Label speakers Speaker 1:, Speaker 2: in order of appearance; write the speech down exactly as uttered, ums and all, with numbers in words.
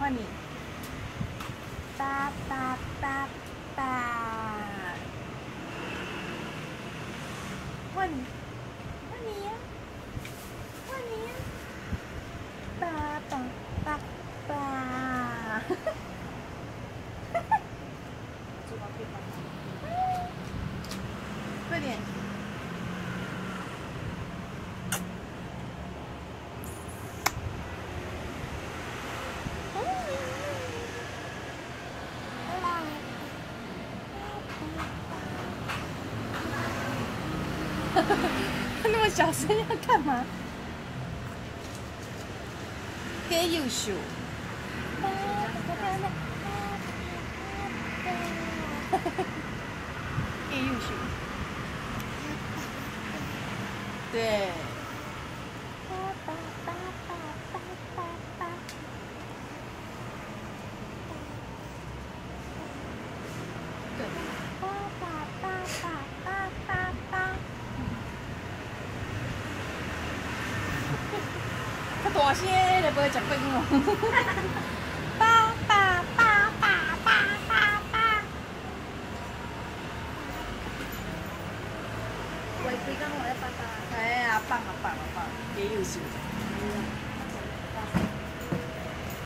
Speaker 1: 换你。爸爸爸爸，换你，换你呀，换你呀。爸爸爸爸，哈哈哈。快点。那么小声要干嘛？给优秀。给优秀。对。较大声，就袂食饭哦。